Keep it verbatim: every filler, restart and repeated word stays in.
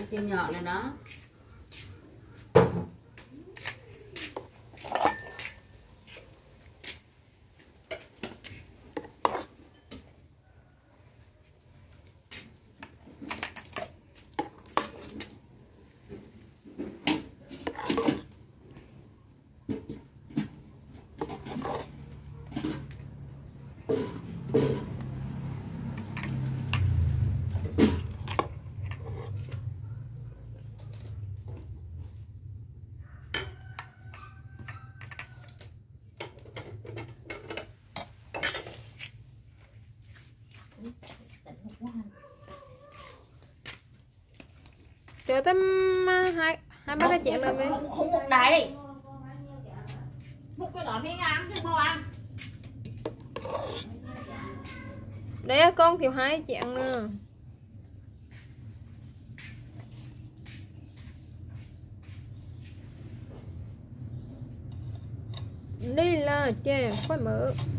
chia nhỏ lên đó. Chờ tới hai hai bác cái chuyện lên đi. Không, không một đáy. Một cái đó đi ăn chứ bao ăn. Để con thiếu hai chuyện nữa. Đi là chè phải mở.